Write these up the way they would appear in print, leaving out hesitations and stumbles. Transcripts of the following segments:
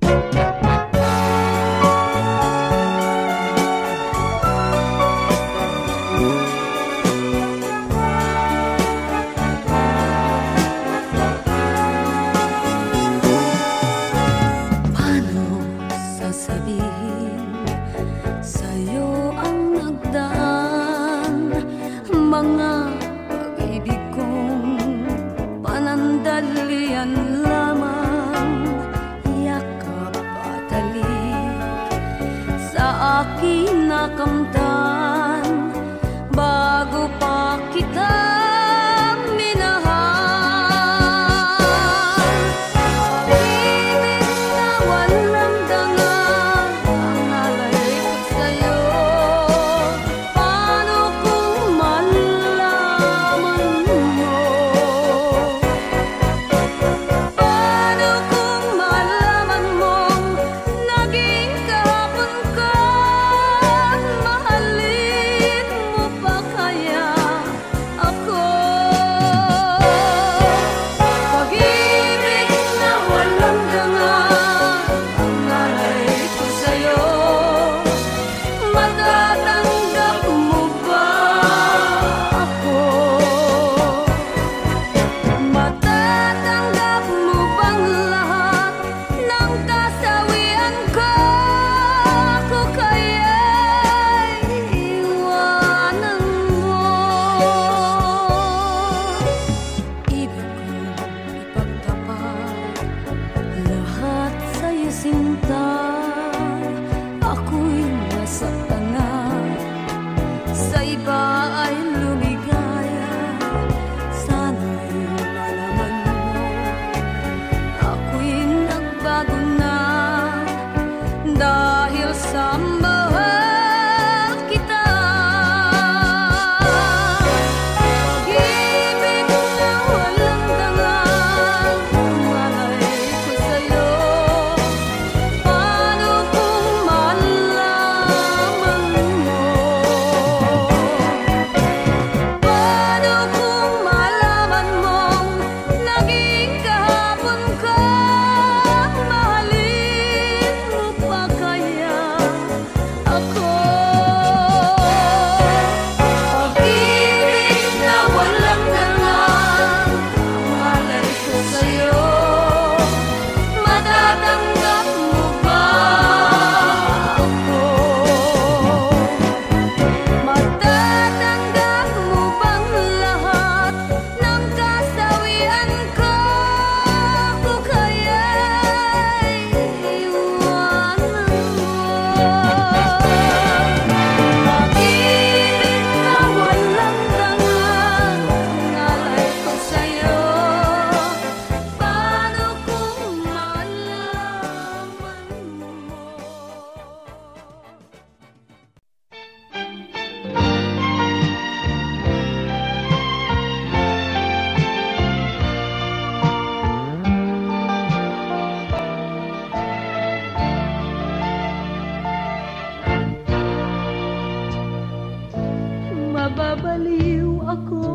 Mababaliw ako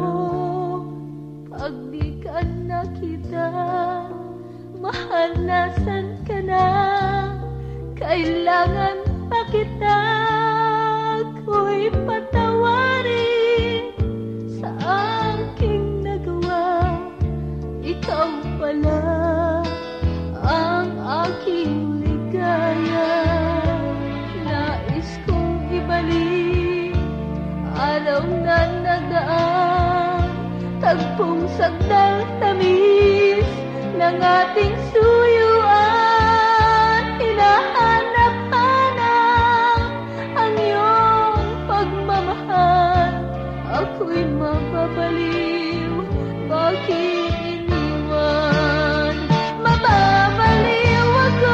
pag di ka nakita. Mahal, nasan ka na? Kailangan pa kita. Ako'y patawarin sa aking nagawa. Ikaw pala ang aking ligaya. Nais kong ibalik araw na nagdaan, tagpong sagdal tamis ng ating suyuan. Hinahanap-hanap ang iyong pagmamahal. Ako'y mababaliw, bakit iniwan? Mababaliw ako,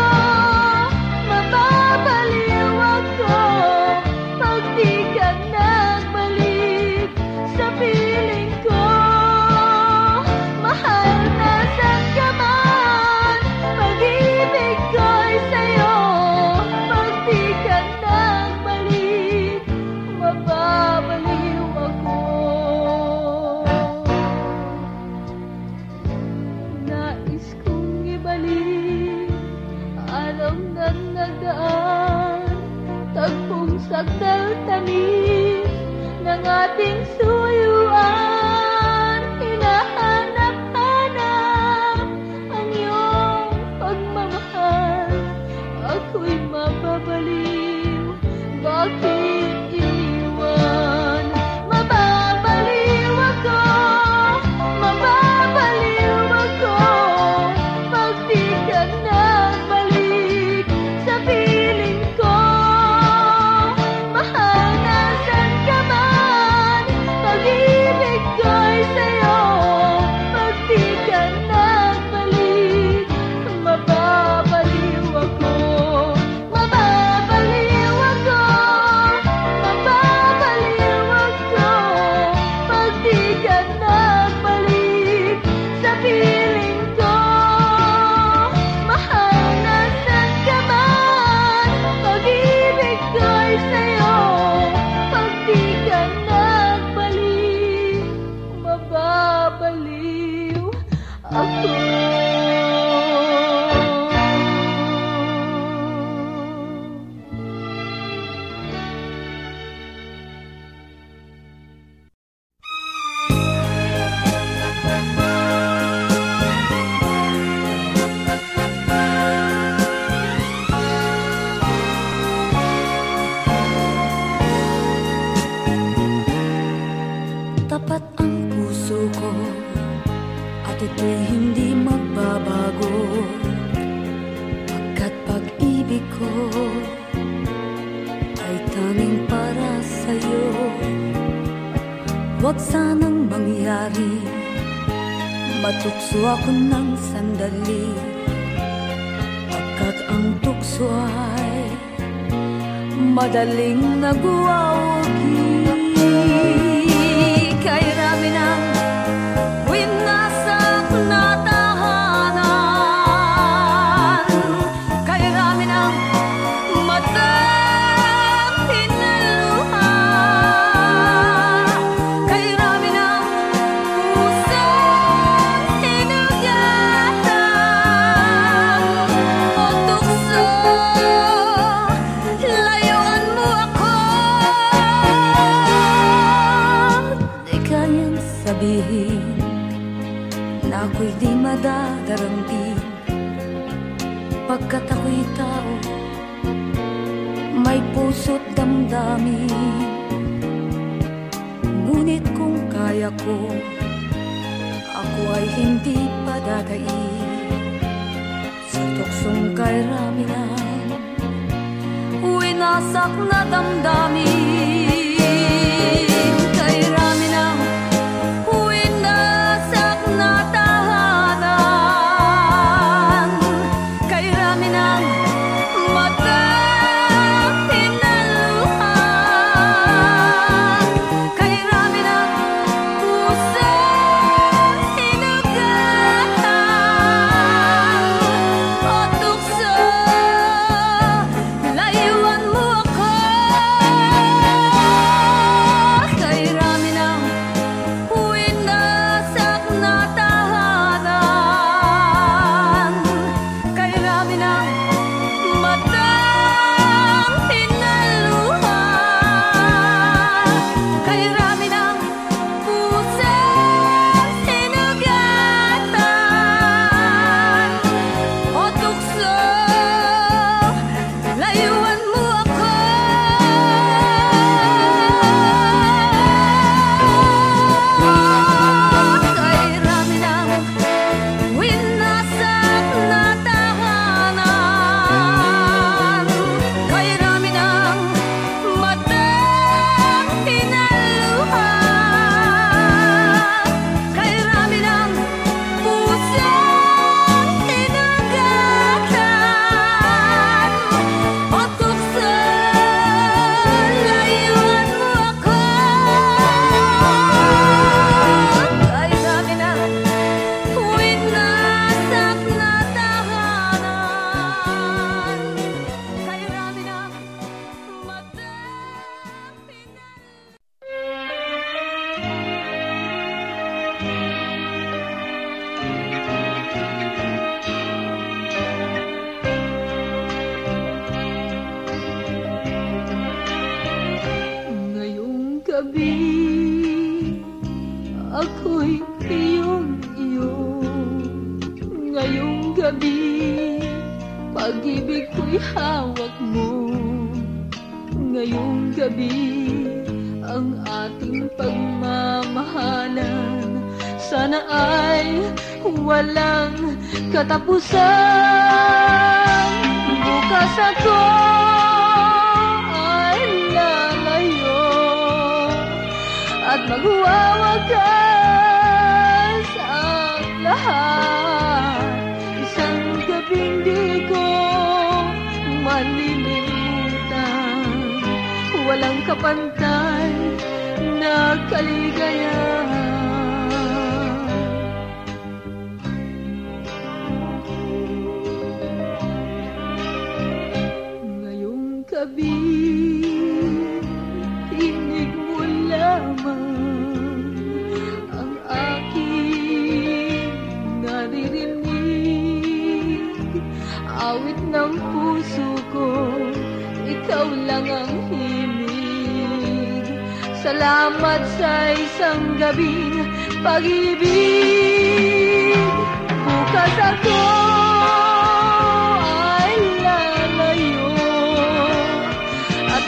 mababaliw ako pag di ka nagbalik sa piling ko. Mahal, nasan ka man? nagdaan, tagpong sakdal tamis ng ating suyuan. Hinahanap-hanap ang iyong pagmamahal, ako'y mababaliw, bakit iniwan? Mababaliw ako, mababaliw ako, pag di ka nagbalik sa piling ko. Mahal, nasan ka man, pag-ibig ko'y sa'yo, pag di ka nagbalik, mababaliw ako. Mababaliw ako, mababaliw ako, pag di ka nagbalik sa piling ko. Mahal, nasan ka man, pag-ibig ko'y sa'yo, pag di ka nagbalik, mababaliw ako. Tapat ang puso ko at ito'y hindi magbabago, pagkat pag-ibig ko ay tanging para sa'yo. Huwag sanang mangyari, matukso ako ng sandali, pagkat ang tukso ay madaling nagwawagi. Kay rami ng winasak na tahanan, kay rami ng matang hinaluha, kay rami ng pusong hinugatan. O tukso, layuan mo ako. Di kayang sabihin na ako'y di madadaramdin, pagkat ako'y tao, may puso't damdamin. Ngunit kung kaya ko, ako ay hindi padadain sa tuksong kay rami ng winasak na damdamin. Kay rami ng winasak na tahanan, kay rami ng matang hinaluha, kay rami ng pusong hinugatan. O tukso, layuan mo ako. gabi, ako'y iyong-iyo. Ngayong gabi, pag-ibig ko'y hawak mo. Ngayong gabi, ang ating pagmamahalan sana ay walang katapusan. Bukas ako ay lalayo at magwawagas ang lahat. Isang gabing di ko malilimutan, walang kapantay na kaligayahan. Ngayong gabi, tinig mo lamang ang aking naririnig. Awit ng puso ko, ikaw lang ang himig. Salamat sa isang gabing pag-ibig. Bukas ako ay lalayo at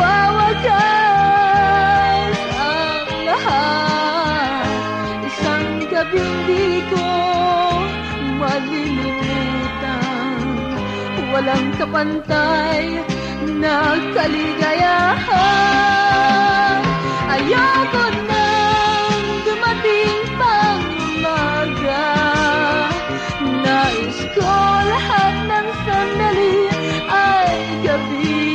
magwawagas ang lahat. Isang gabing di ko malilimutan, walang kapantay na kaligayahan. Ayoko nang dumating pang umaga. Nais ko lahat ng sandali ay gabi.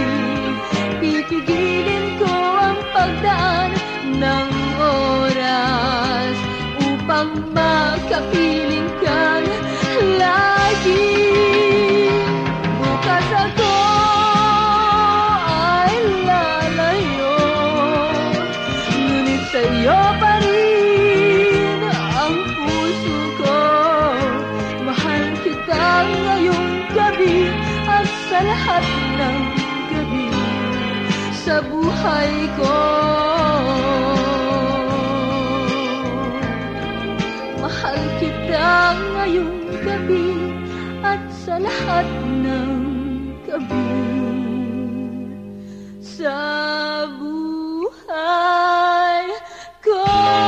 Pipigilin ko ang pagdaan ng oras upang makapiling kang lagi. Bukas ako ay lalayo, ngunit sa'yo pa rin ang puso ko. Mahal kita ngayong gabi at sa lahat ng gabi sa buhay ko. Mahal kita ngayong gabi at sa lahat ng gabi sa buhay ko.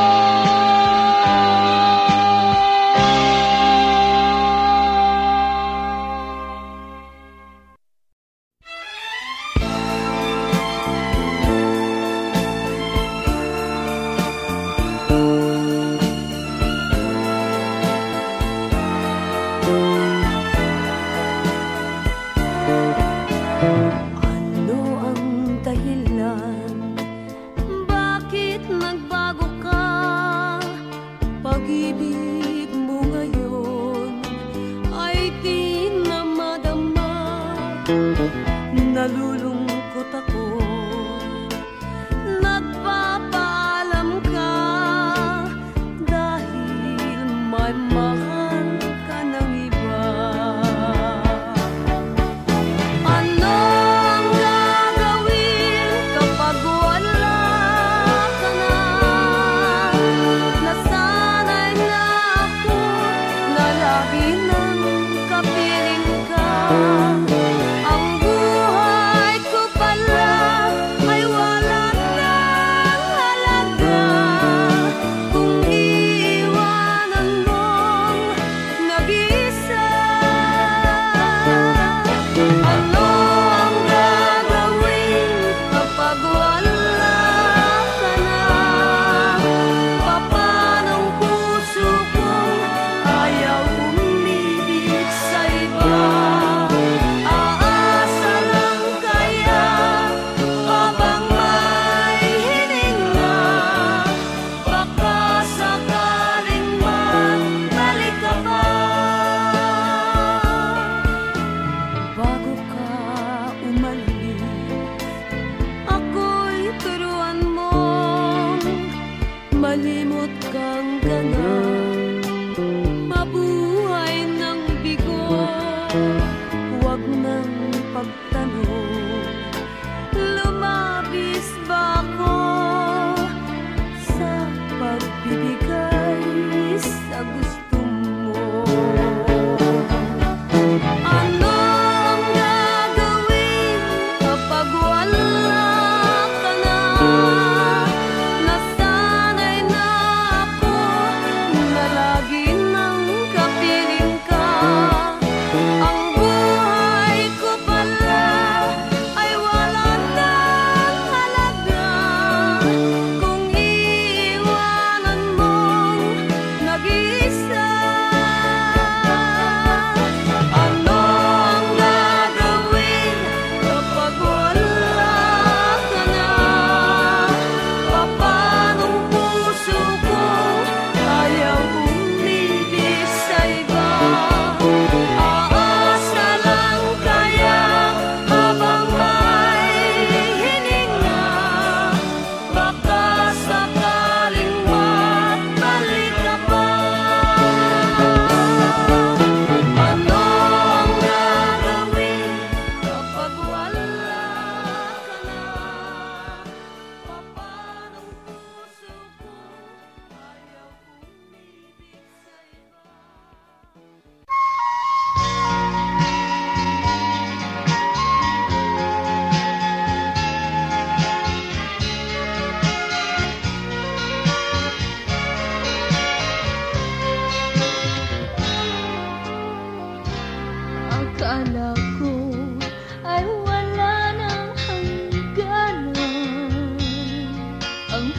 Ano ang dahilan? Bakit nagbago ka? Pag-ibig mo ngayon ay di na madama. Nalulungkot ako, nagpapaalam ka dahil may mahal ka ng iba. Ano ang gagawin kapag wala ka na? Nasanay na ako na lagi nang kapiling ka. Ang buhay ko pala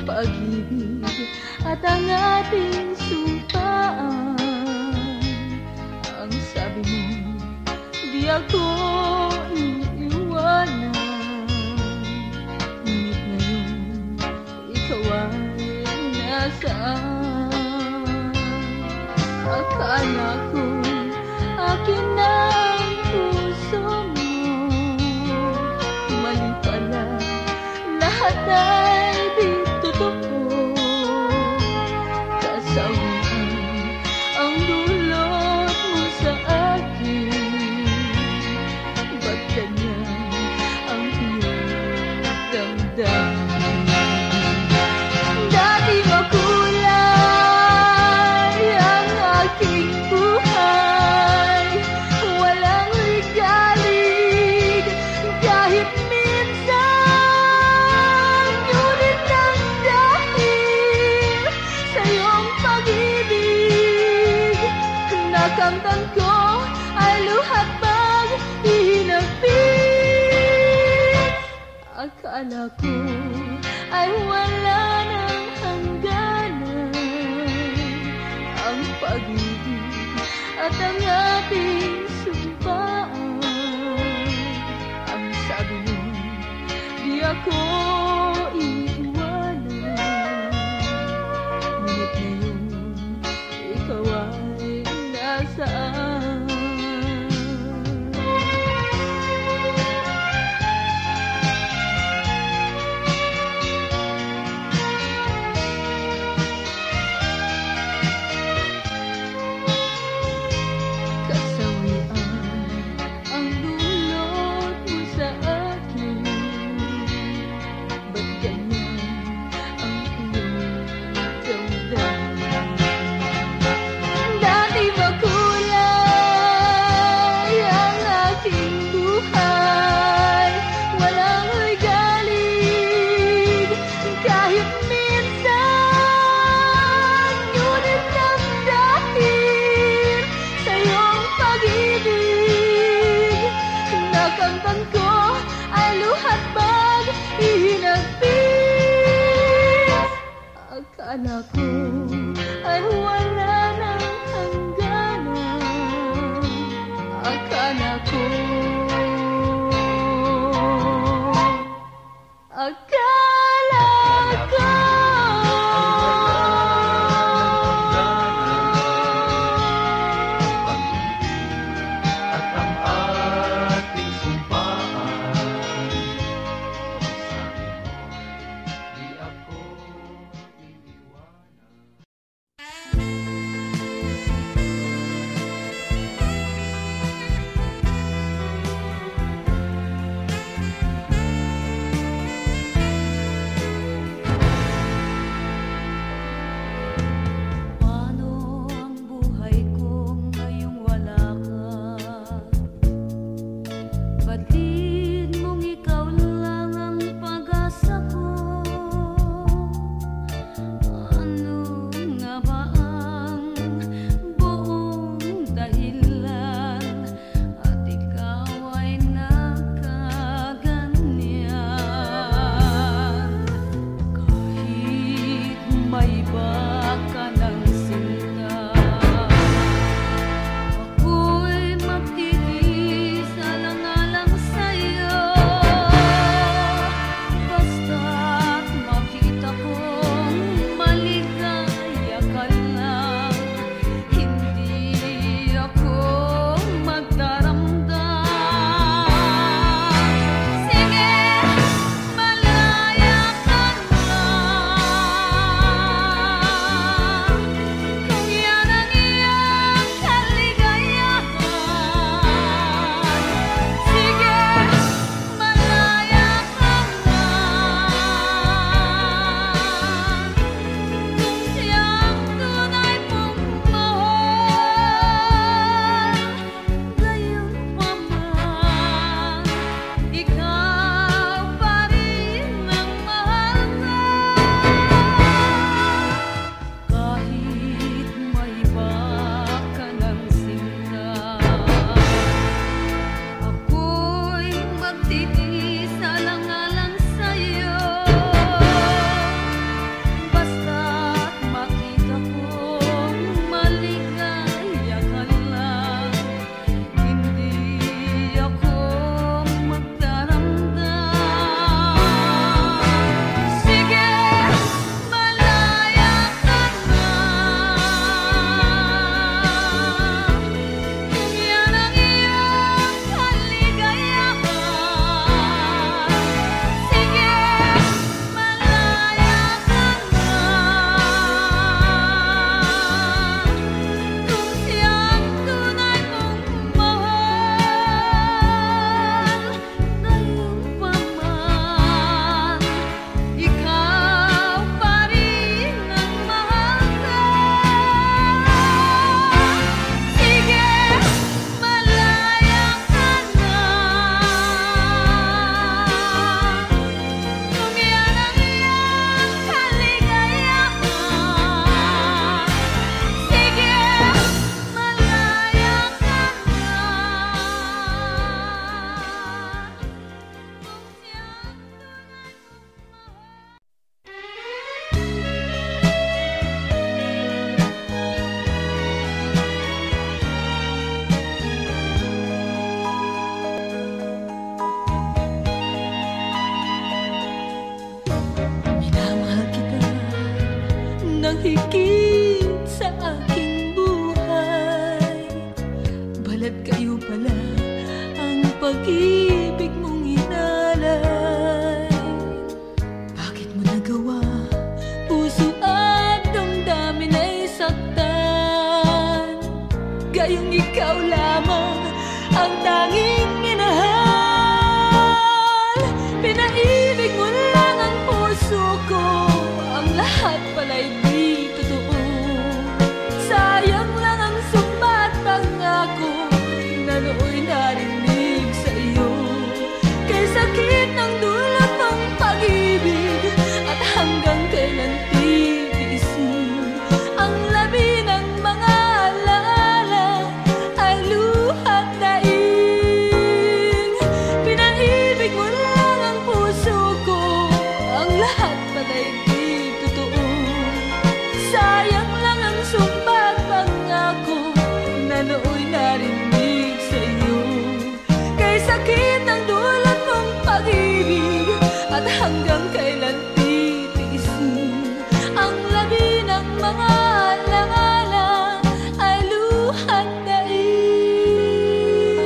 pag-ibig at ang ating sumpaan. Ang sabi mo, di ako iiwanan. Ngunit ngayon, ikaw ay nasaan? Akala ko akin ang puso mo, mali pala, lahat ay di totoo. Kasawian ang dulot mo sa akin. Ba't ganyan ang iyong damdamin? Dati makulay ang aking buhay, walang ligalig kahit minsan. Ngunit nang dahil sa iyong pag-ibig, nakamtan ko ay luhat pag-ihinapit. Akala ko ay wala ng hangganan ang pag-ibig at ang ating sumpaan. Ang sabi mo, di ako iiwanan. Ngunit ngayon, ikaw ay nasaan? Nakamtan ko ay luhat pag-ihinapit. Akala ko ay wala ng hangganan. Akala ko Ako'y magtitiis alang-alang sa higit sa aking buhay. Balat kayo pala ang pag-ibig mong inalay. Bakit mo nagawa? Puso at damdamin ay saktan. Gayong ikaw lamang ang tanging minahal. Pinaibig mo lang ang puso ko, ang lahat pala'y di totoo. Sayang lang ang sumpa at pangako na nooy narinig sa iyo. Kay sakit ng dulot ng pag-ibig at hanggang kailan titiisin ang labi ng mga alaala ay luha't daing. Pinaibig mo lang ang puso ko, ang lahat pala'y di totoo. Sayang lang ang sumpa at pangako na nooy narinig sa iyo. Kay sakit ng dulot mong pag-ibig at hanggang kailan titiisin ang labi ng mga alaala ay luha't daing.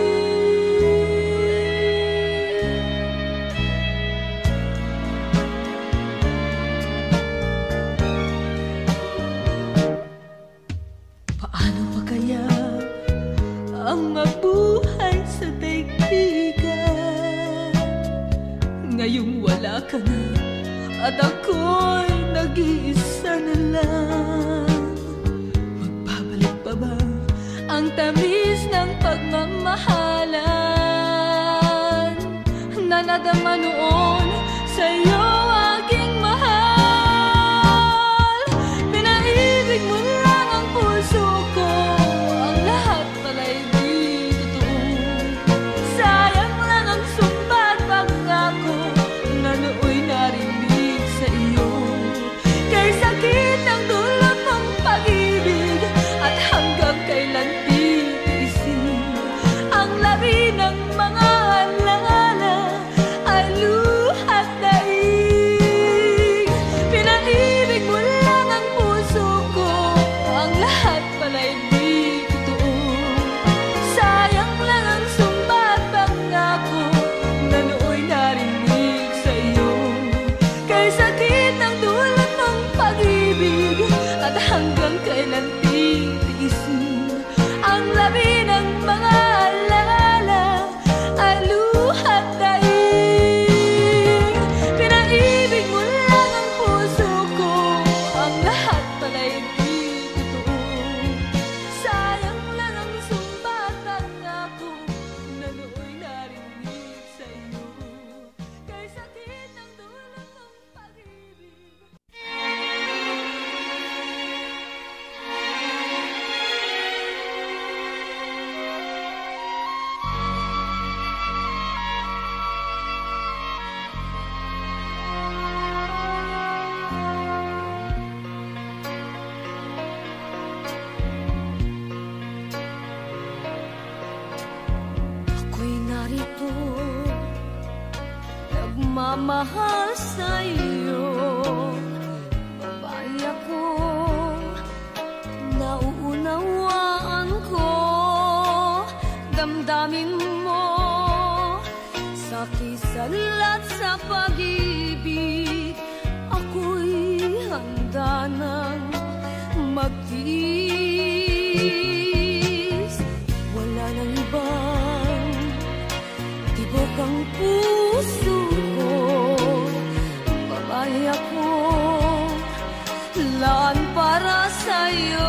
Paano pa kaya ang mabuhay sa daigdigan? Ngayong wala ka na at ako'y nag-iisa na lang. Magbabalik pa ba ang tamis ng pagmamahalan na nadama noon sa'yo aking mahal? Pinaibig mo lang ang puso ko, ang lahat pala'y di totoo. Sayang lang ang sumpa at pangako na nooy narinig sa iyo. Kay sakit ng dulot ng pag-ibig at hanggang kailan titiisin ang labi ng mga alaala ay luha't daing. Pinaibig mo lang ang puso ko, ang lahat pala'y di totoo. Sayang lang ang sumpa at pangako na nooy narinig sa iyo. Kay sakit ng dulot ng pag-ibig at hanggang kailan titiisin ang labi ng mga alaala ay luha't daing. Pinaibig mo lang ang puso ko, ang lahat pala'y di totoo. Sayang lang ang sumpa at pangako na nooy narinig sa iyo. Kay sakit ng dulot ng pag-ibig. Ako'y narito, nagmamahal sa'yo. Babae ako, nauunawaan ko. Damdamin mo sa kisalat sa pag-ibig. Ako'y handa nang magtiis. Wala nang ibang tibok ang puso ko. Babae ako, laan para sa'yo.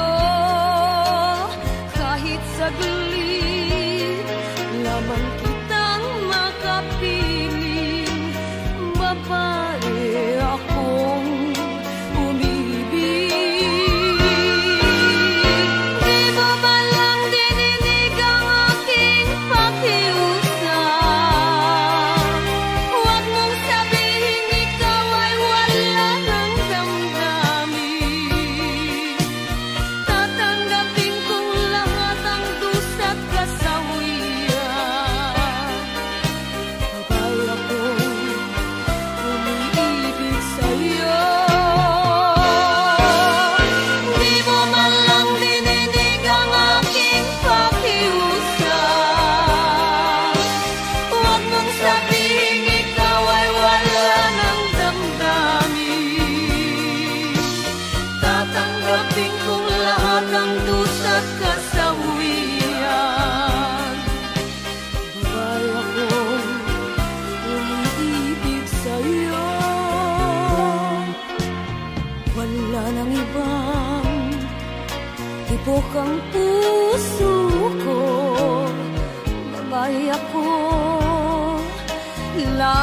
Kahit saglit lamang kitang makapiling, babae akong umibig. Di mo ba lang dininig ang aking pakiusap? Huwag mong sabihin ikaw ay wala ng damdamin.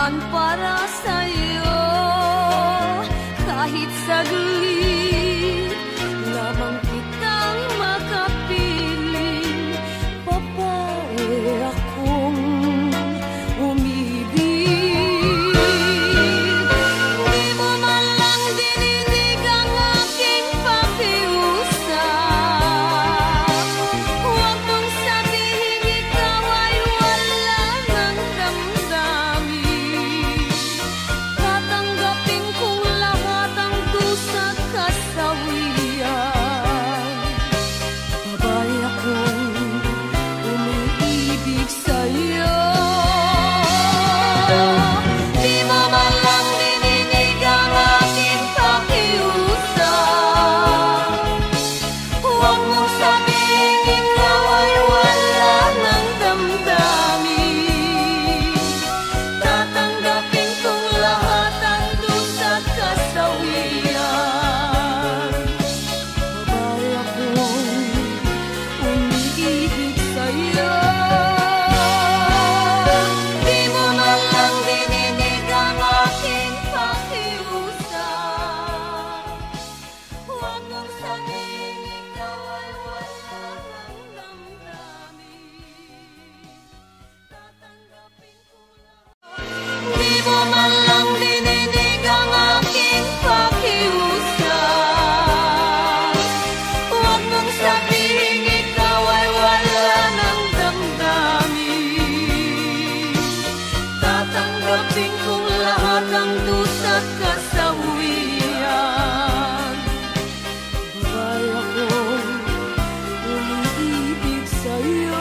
yan para sa'yo. Kahit saglit lamang kitang makapiling, babae akong umibig. Di mo man lang dinidig ang aking pakiusap. Huwag mong sabihin ikaw ay wala ng damdamin. Tatanggapin kong lahat ang dusa at kasawian. Babae akong umiibig sa'yo. Di mo man lang dinidig ang aking pakiusap. Huwag mong sabihin ikaw ay wala ng damdamin. Tatanggapin kong lahat ang dusa at kasawian. Babae akong umiibig sa'yo. Di mo man lang dinidig ang aking pakiusap. Huwag mong sabihin ikaw ay wala ng damdamin. Tatanggapin ko lahat. Di mo man lang dinidig ang aking pakiusap. Huwag mong sabihin ikaw ay wala ng damdamin. Tatanggapin kong lahat ng dusa at kasawian. Babae akong umiibig sa'yo.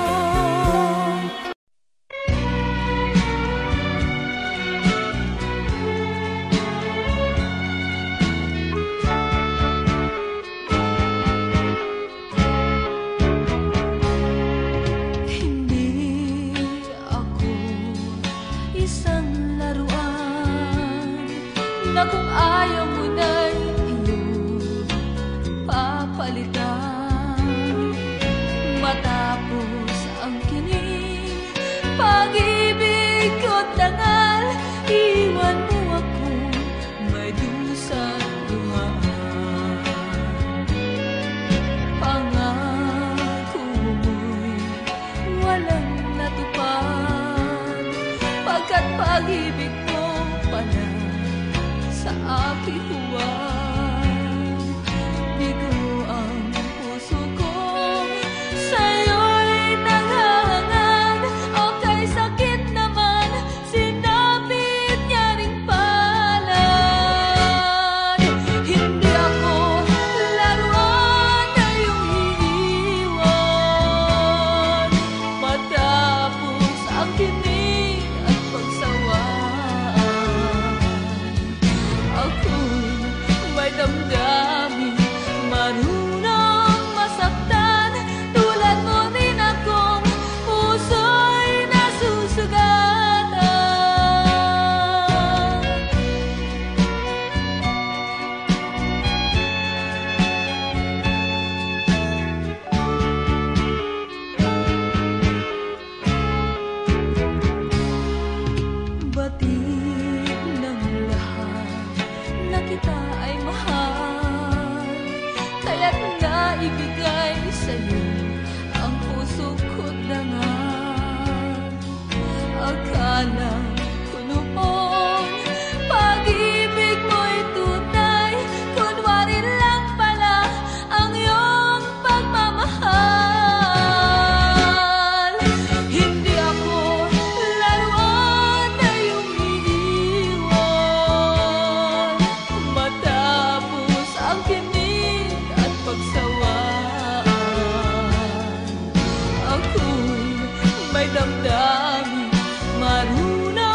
Hindi ako isang laruan na kung ayaw mo na'y iyong papalitan. Matapos ang kinig, pag-ibig ko't dangal, iwan mo ako may dusa at luhaan. Pangako mo'y walang natupad, pagkat pag-ibig mo pala sa aking huwag. Bigo ang puso ko, sa'yo'y naghahangad. O kay sakit naman, sinapit niya ring palad. Hindi ako laruan na iyong iiwan. Matapos ang kinig at pagsawaan, ako'y may damdamin, marunong masaktan. Tulad mo din akong puso'y nasusugatan. Batid ng lahat na kita ay mahal, kaya't naibigay sa'yo ang puso ko't dangal. Akala ko noon pag-ibig mo'y tunay, kunwari lang pala ang iyong pagmamahal. Hindi ako laruan na iyong iiwan. Matapos ang kinig at pagsawaan, ako'y may damdamin, marunong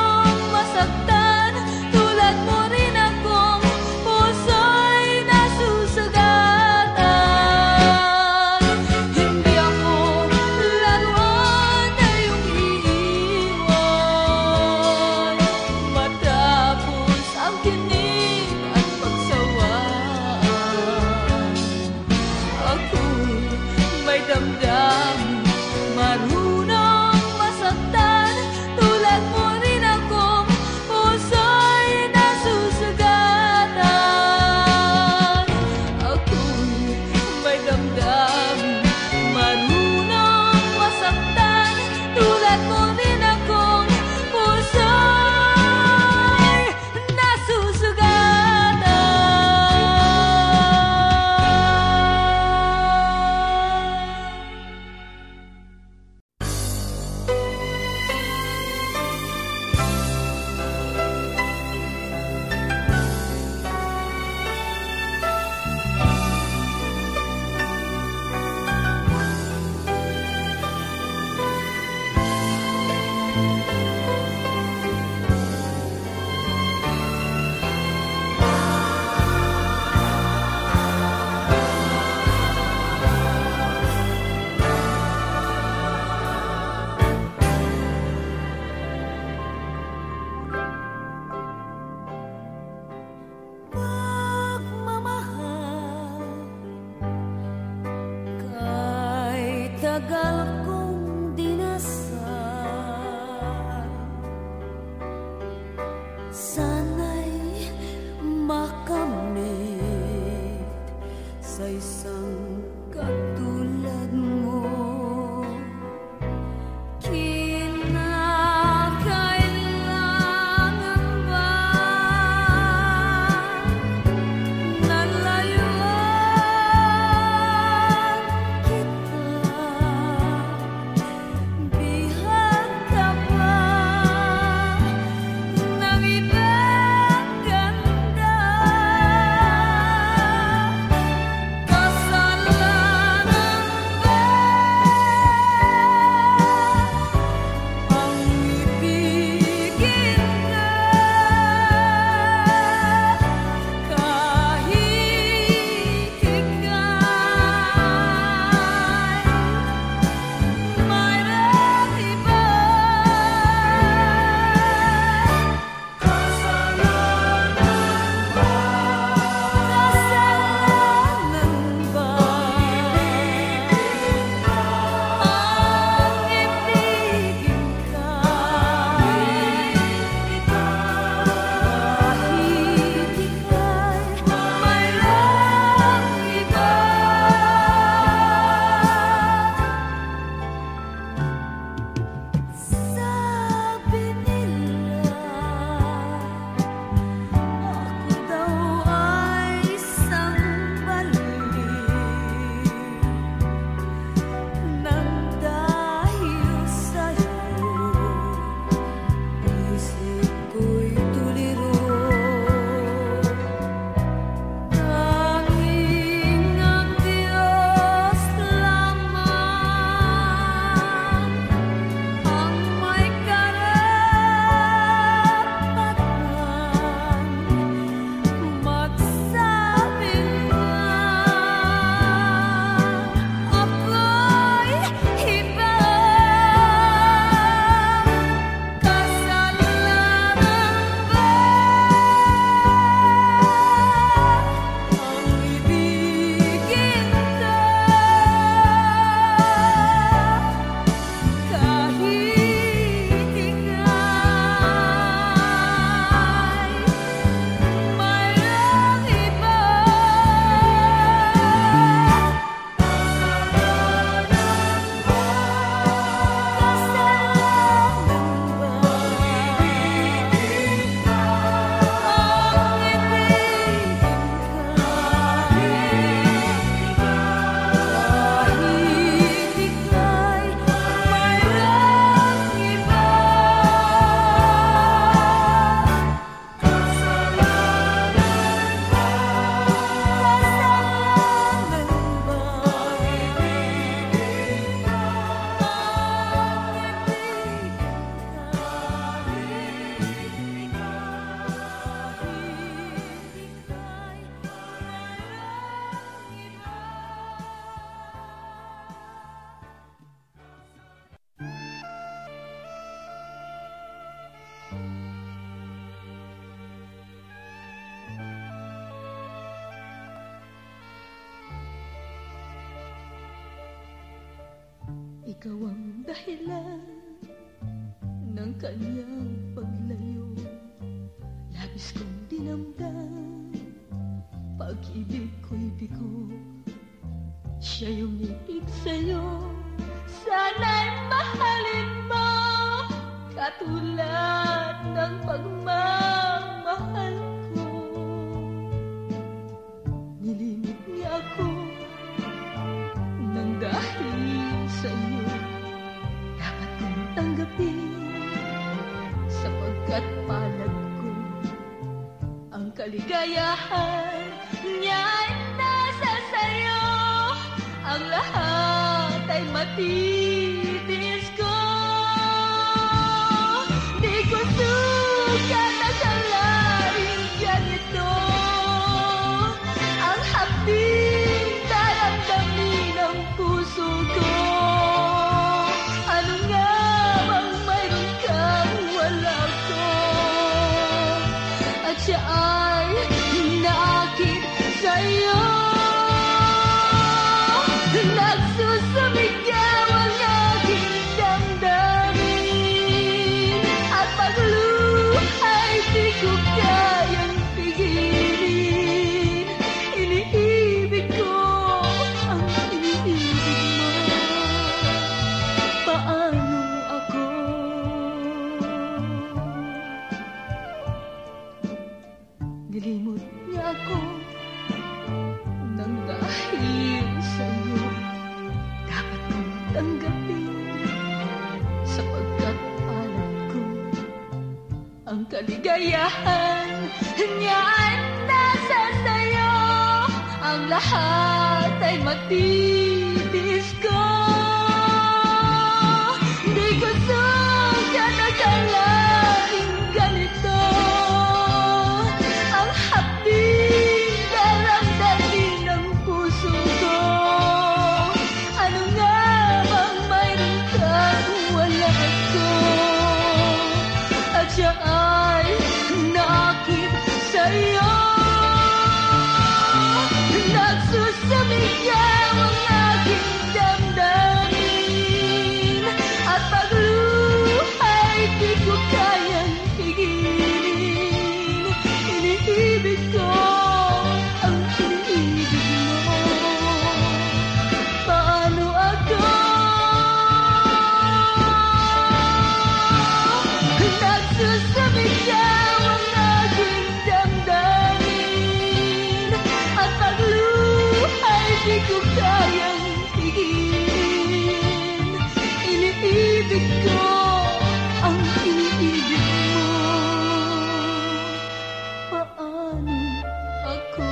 tagal kong dinasal, sana'y makamit sa isang katulad mo. Kinakailangan ba nalayuan kita? Bihag ka ba ng ibang ganda? Kasalanan ba ang ibigin ka? Kahit ika'y mayroong iba. Kasalanan ba? Kasalanan ba ang ibigin ka? Kahit ika'y mayroong iba. Sabi nila ako daw ay isang balik nang dahil sa'yo isip ko'y tuliro. Tanging ang Diyos lamang ang may karapatan magsabi na ako'y iba. Kasalanan ba ang ibigin ka? Kahit ika'y mayroong iba. Kasalanan ba ang ibigin ka? Kahit ika'y mayroong iba. Ikaw ang dahilan ng kanyang paglayo. Labis kong dinamdam, pag-ibig ko'y bigo. Siya yung ibig sa'yo, sana'y mahalin mo katulad ng pagmamahal ko. Nilimit niya ako nang dahil sa'yo dapat kong tanggapin, sapagkat palad ko ang kaligayahan niya'y nasa sa'yo. Ang lahat ay matitiis ko. Di ko sukat akalain ganito ang hapding daramdamin ng puso ko. Ano nga bang mayroon kang wala ko? At siya ay naakit sa'yo. Nagsusumigaw ang kaligayahan niya ay nasa sayo. Ang lahat ay matitiis ko. Di ko sukat akalaing ganito ang hapding daramdamin ng puso ko. Ano nga bang mayroon kang wala ko? At siya ay naakit sa'yo. Nagsusumigaw ang aking damdamin, at pagluhay di ko kayang pigilin. Iniibig ko ang iniibig mo. Paano ako? Nagsusumigaw ang aking damdamin, at pagluhay di ko kayang pigilin. Iniibig ko ang iniibig mo. Paano ako?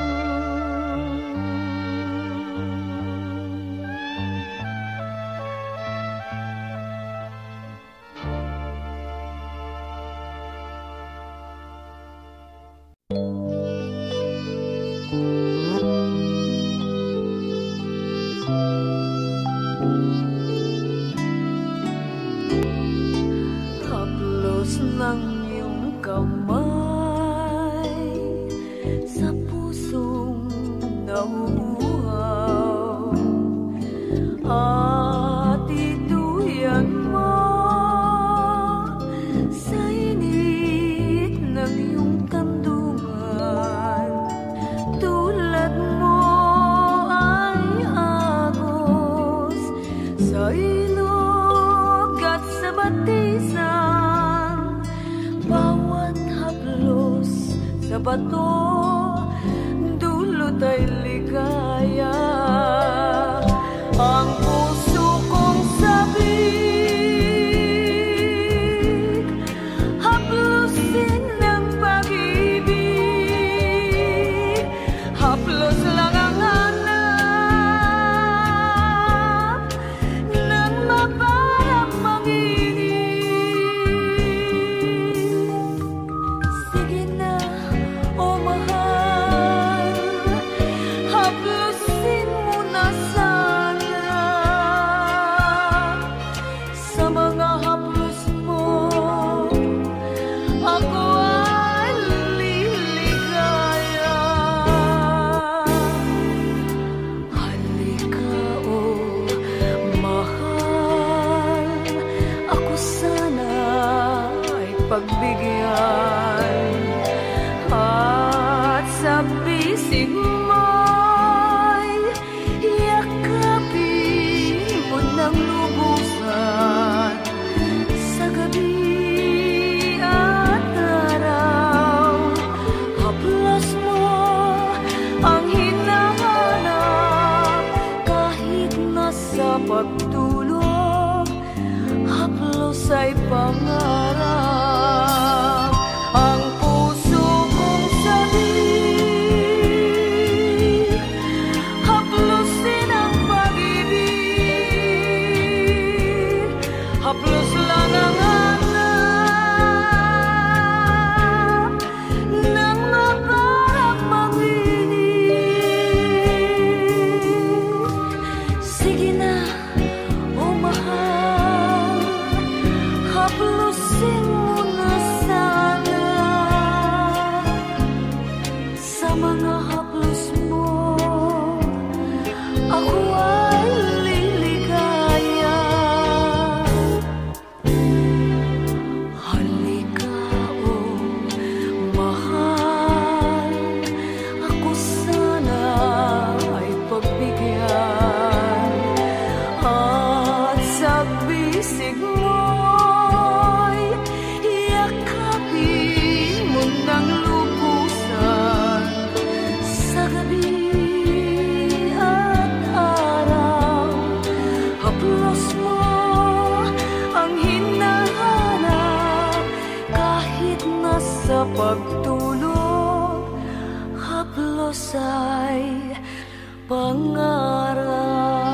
Haplos ng iyong kamay sa pusong nauuhaw, at ituyan mo sa init ng iyong kandungan. Tulad mo ay agos sa ilog at sa batisan. Bawat haplos sa bato, dulot ay ligaya. Ang puso kong sabik, haplosin ng pag-ibig. Haplos lang ang hanap ng maparang manginig. Sige na, o mahal, haplosin mo na sana. Sa mga haplos mo, ako ay liligaya. Halika, o mahal, ako sana ay pagbigyan, at sa bisig mo'y yakapin mo ng lubusan. Sa gabi at araw, haplos mo ang hinahanap. Kahit nasa pagtulog, haplos ay pangarap. Ang puso kong sabik, sa pagtulog, haplos ay pangarap.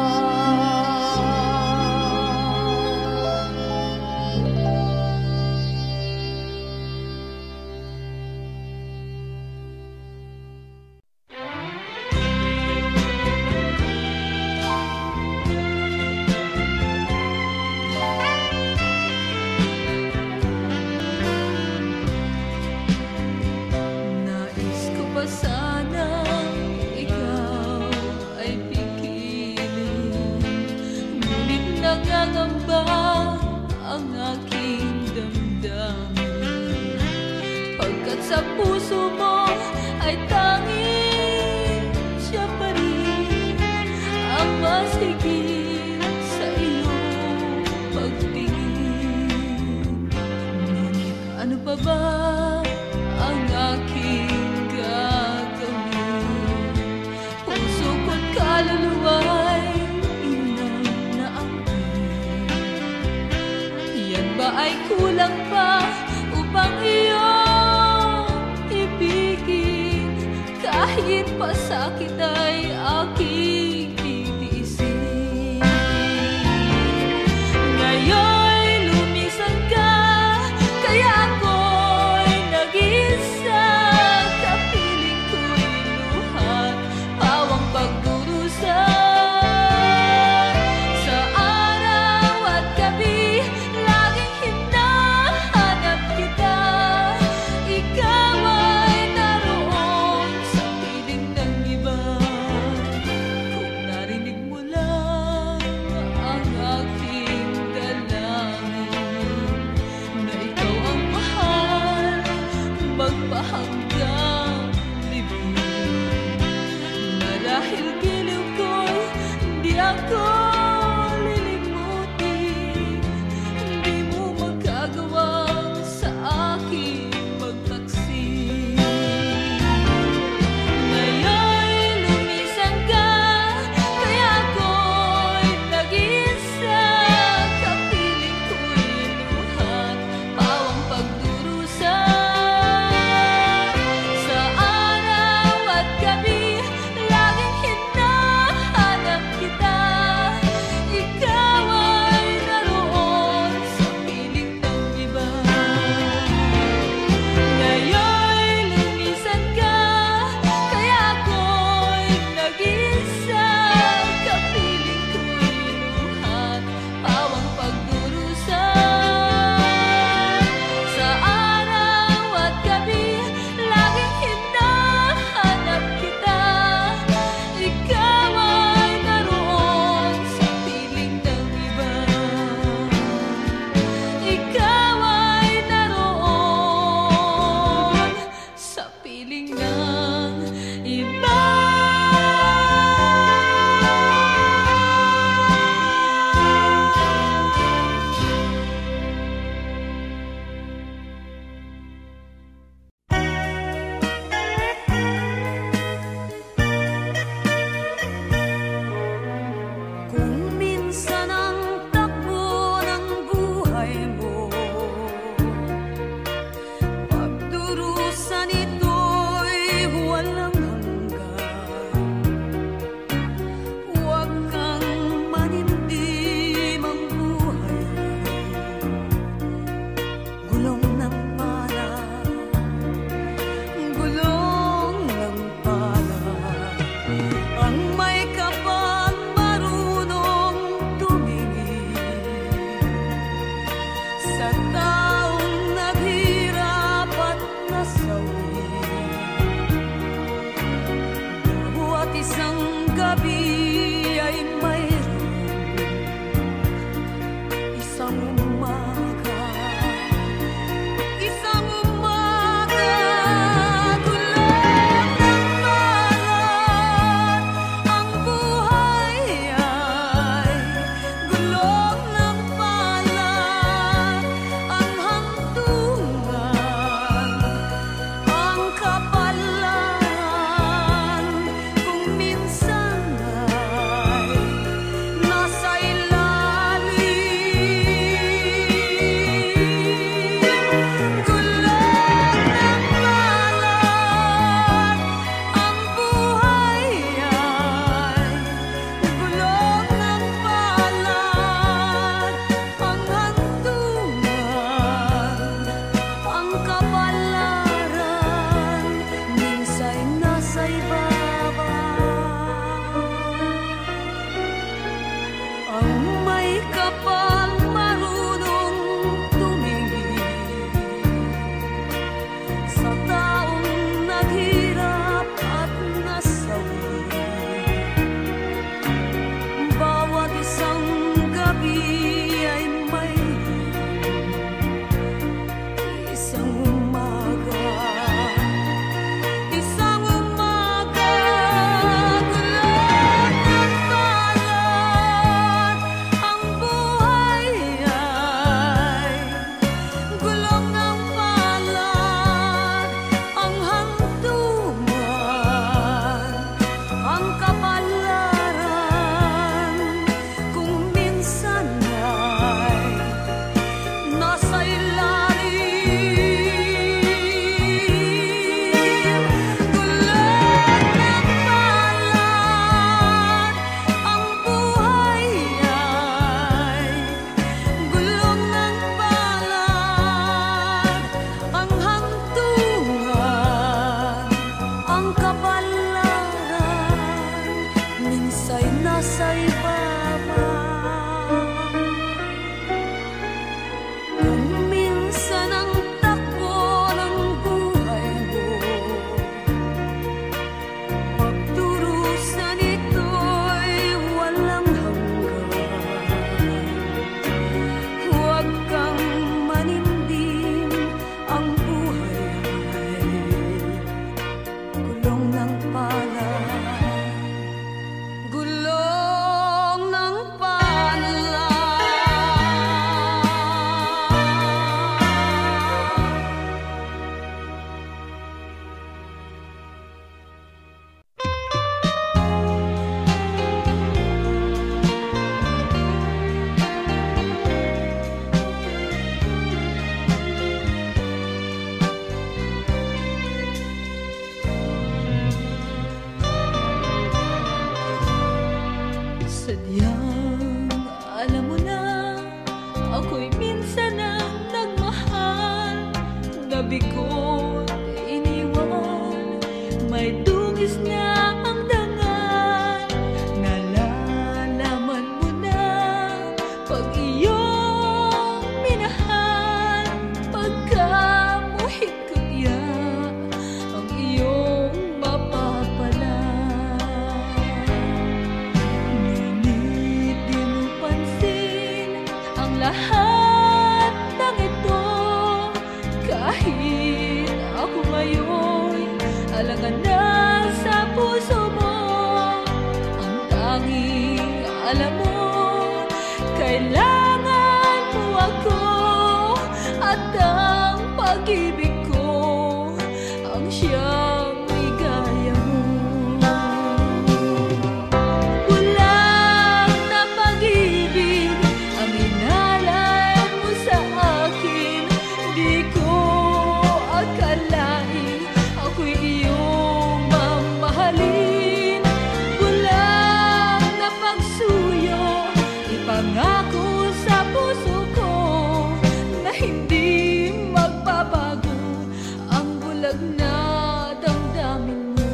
Nais ko pa sana ikaw ay pikirin, ngunit nangangamba ang aking damdamin, pagkat sa puso mo ay tanging siya pa rin ang mas higit sa iyong pagtingin. Ngunit ano pa ba ang aking gagawin? Puso ko't kaluluwa'y inang naangkin. Yan ba ay kulang pa upang iyong ibigin? Kahit pasakit ay aking titiisin. Ngayon'y lumisan ka, kaya ako'y nag-isa. Kapiling ko'y luhat, pawang pagdurusa. Sa araw at gabi, laging hinahanap tabi ko't iniwan. May dungis na ang dangal, nalalaman mo na pag iyong minahal. Pagkamuhit kaya ang iyong mapapala. Ngunit di mo pansin ang lahat ng ito. Kahit ako ngayon alangan na sa puso mo, ang tanging alam mo, kailangan mo ako. At ang pag-ibig ko ang siyang ligaya mo. Kulang na pag-ibig ang inalay mo sa akin. Di ko akalain ako'y iyong mamahalin. Kulang na pagsuyo, ipangako sa puso ko na hindi magbabago ang bulag na damdamin mo.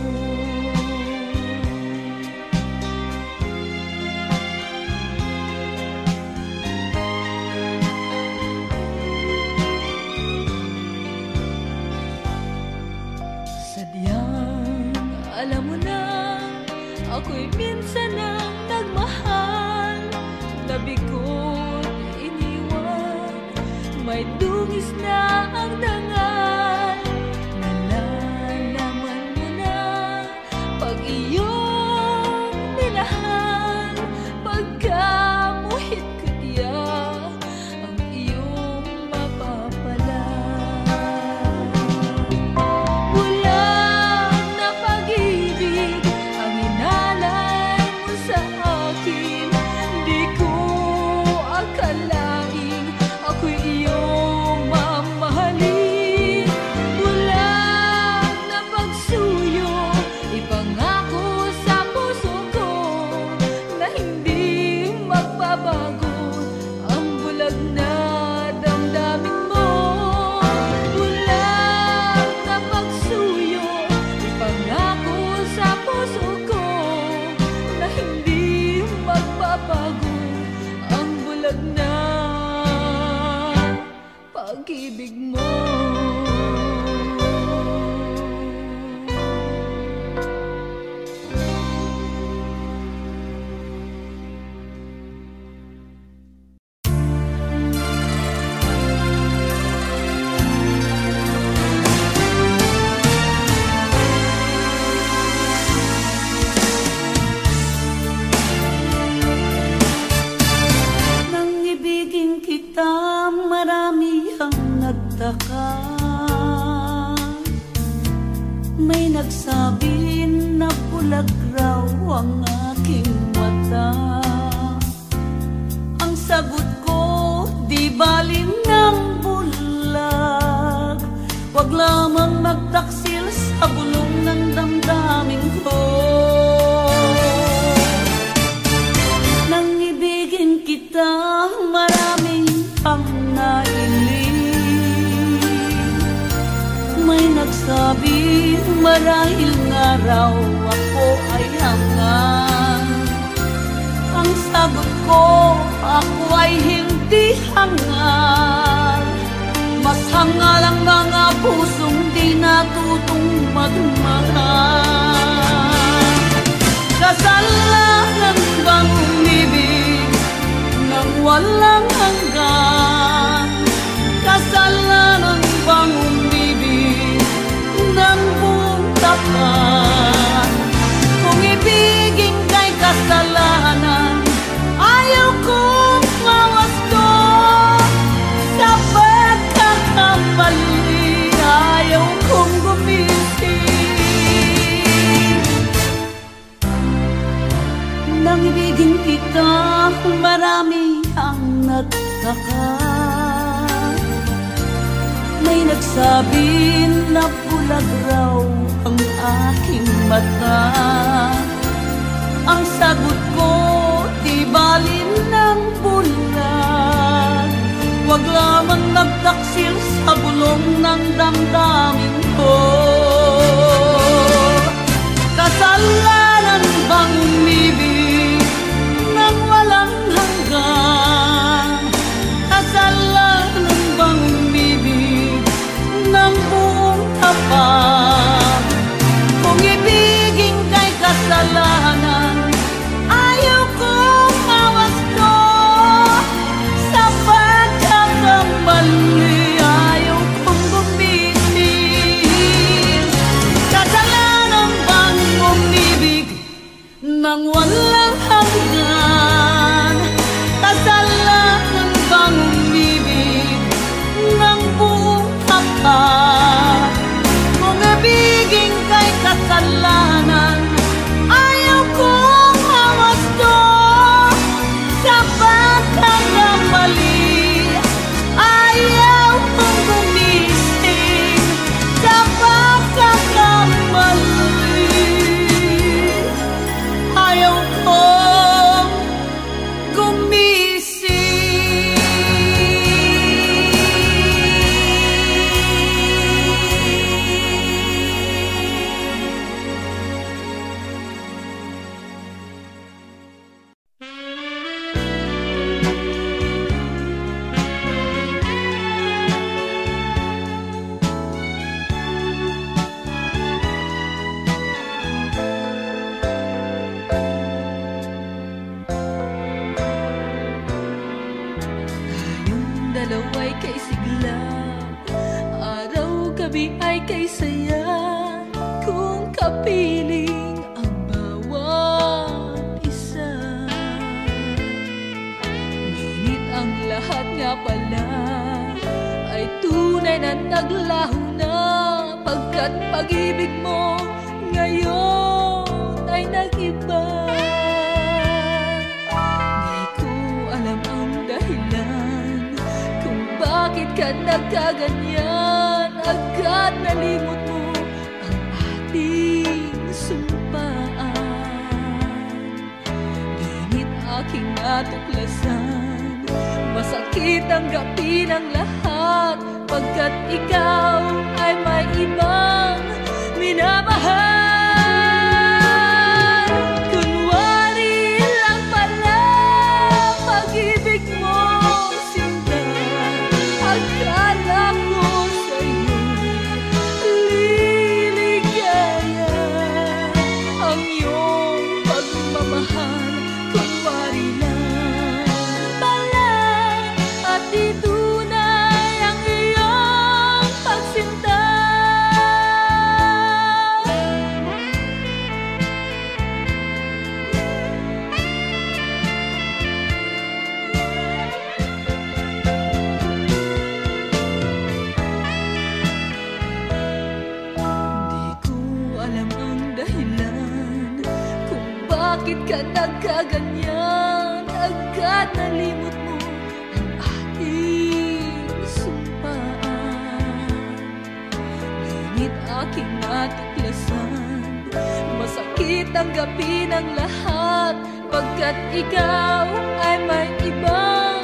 Sadyang alam mo na ako'y minsan ang nagmahal. Tabi ko't iniwan, may dungis na ang dangal. Nalalaman mo na pag iyong minahal. Pagkamuhit kaya ang iyong mapapala. Kulang na pag-ibig ang inalay mo sa akin. Di ko akalain ako'y iyong mamahalin. Kulang na pagsuyo, ipangako sa puso ko na hindi magbabago ang bulag na damdamin mo. Kulang na pagsuyo, ipangako sa puso ko na hindi magbabago ang bulag na pag-ibig mo. Nang ibigin kita, marami ang nagtaka. May nagsabi na bulag raw ang aking mata. Ang sagot ko, di bali ng bulag. Wag lamang magtaksil sa bulong ng damdamin ko. Nang ibigin kita, maraming ang nailing. May nagsabi, marahil nga raw ako ay hangal. Ang sagot ko, ako ay hindi hangal. Mas hangal ang mga pusong di natutong magmahal. Kasalanan bang umibig nang walang hanggan? Kasalanan bang umibig ng buong tapat? Kung ibigin kay kasalanan, ayaw kong mawasto. Sa pagkakamali, ayaw kong gumising. Nang ibigin kita, marami ang nagtaka. May nagsabi na bulag raw ang aking mata. Ang sagot ko, di bali ng bulag. Huwag lamang nagtaksil sa bulong ng damdamin ko. Kasalanan bang umibig nang walang hanggan? Kasalanan bang umibig ng buong tapat? Kung ibigin kay kasalanan, ayaw kong mawasto. Sa pagkakamali, ayaw kong gumising. Kasalanan bang umibig nang walang hanggan? Kasalanan bang umibig ng buong tapat? Kung ibigin kay kasalanan, ayaw kong mawasto. Sa pagkakamali, ayaw kong gumising. Sa pagkakamali, ayaw kong gumising. Tayong dalawa'y kay sigla, araw gabi ay kay saya. Kung kapiling ang bawat isa, ngunit ang lahat nga pala ay tunay na naglaho na. Pagkat pag-ibig mo ngayon ay nag-iba. Di ko alam ang dahilan kung bakit ka nagkaganyan. Agad nalimot mo ang ating sumpaan. Ngunit aking natuklasan, masakit ang gapi ng lahat. Pagkat ikaw ay may ibang minamahal. Kunwari lang pala pag-ibig mo sinta. Akala ko sa'yo'y liligaya. Ang iyong pagmamahal kunwari lang pala. At itunay ang iyong pagsinta. Di ko alam ang dahilan kung bakit ka nagkaganyan. Agad nalimot mo ang ating sumpaan. Ngunit aking natuklasan, masakit ang gapi ng lahat. Pagkat ikaw ay may ibang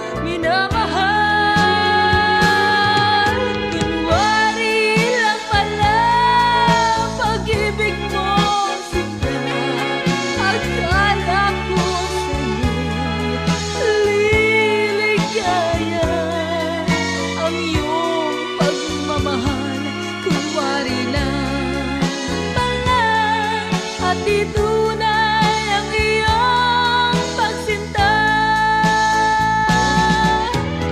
minamahal. Kunwari lang pala pag-ibig mo sinta. Akala ko sa'yo'y liligaya. Ang iyong pagmamahal kunwari lang pala. At itunay ang iyong pagsinta.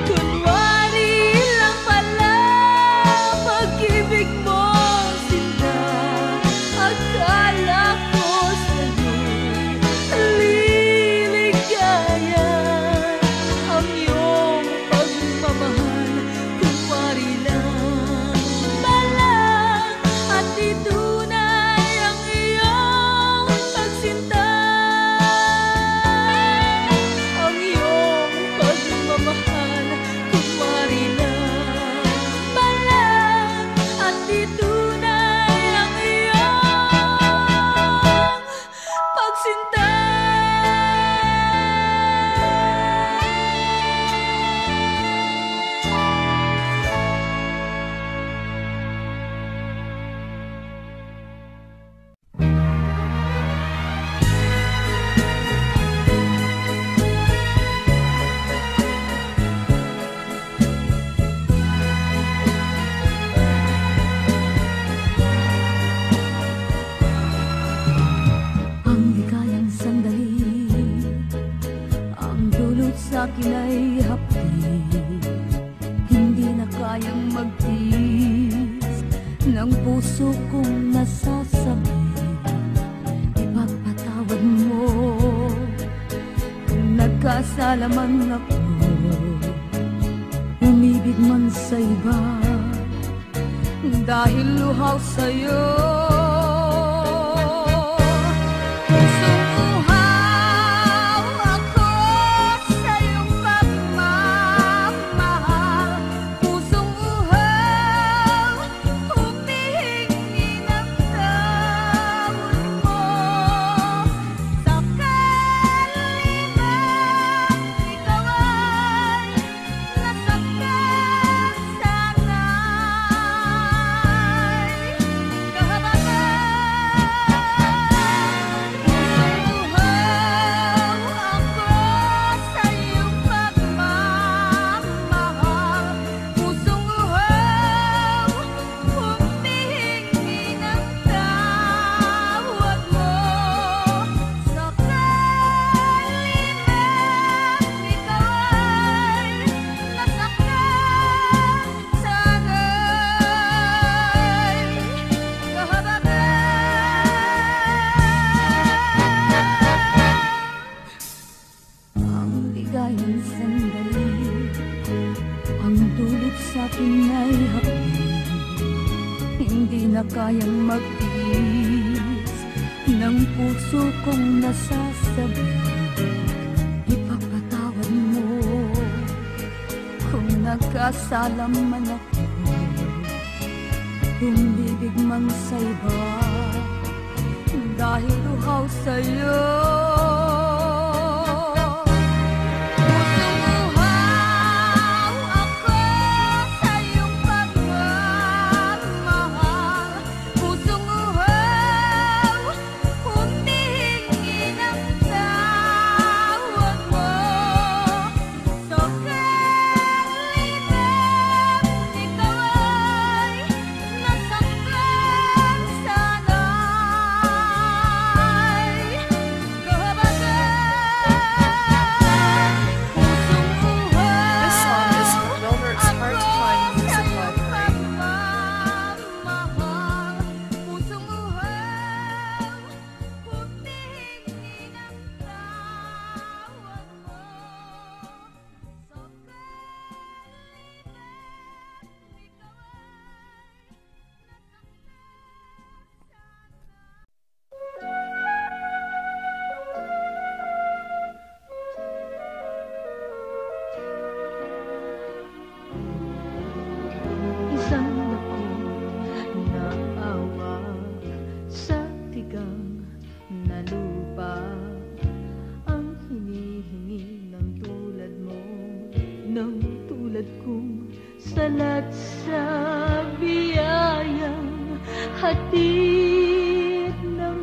ng puso kong nasasabi, ipagpatawad mo kung nagkasala man ako, umibig man sa iba dahil luhaw sa'yo. Kayang magtiis ng puso kong nasasabi, ipagpatawad mo kung nagkasala man ako, umibig man sa iba dahil luhaw sa'yo. Salat sa biyayang hatid ng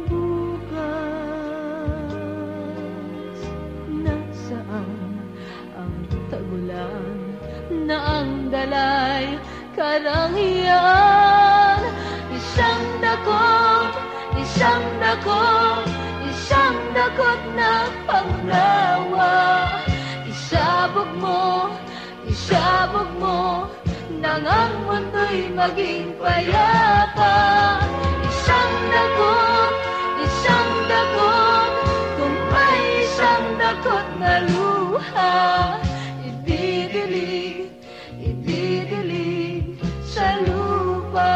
bukas. Nasaan ang tagulan na ang dalay karangyaan? Isang dakot, isang dakot, isang dakot na panglawa. Isabog mo nang ang mundo'y maging payapa. Isang dakot, kung may isang dakot na luha, ididilig sa lupa.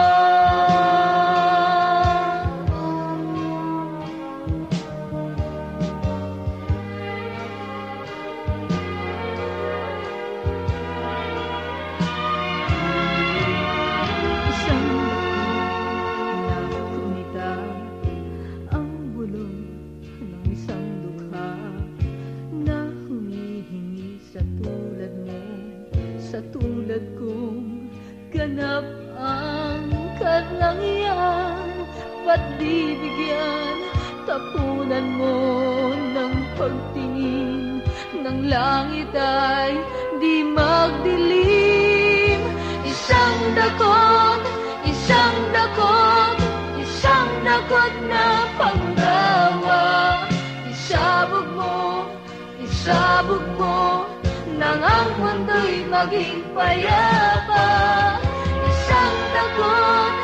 Sa tulad kong ganap ang karangyaan, ba't di bigyan, tapunan mo ng pagtingin ng langit ay di magdilim. Isang dakot, isang dakot, isang dakot na panggawa. Isabog mo nang ang mundo'y maging payapa. Isang dakot,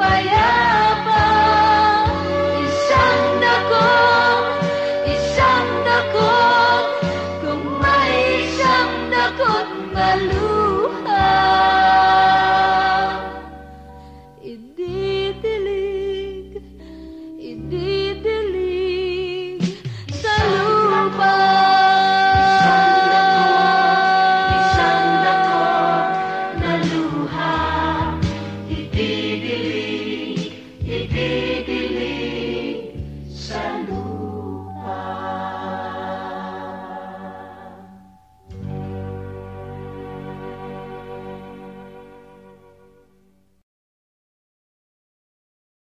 kaya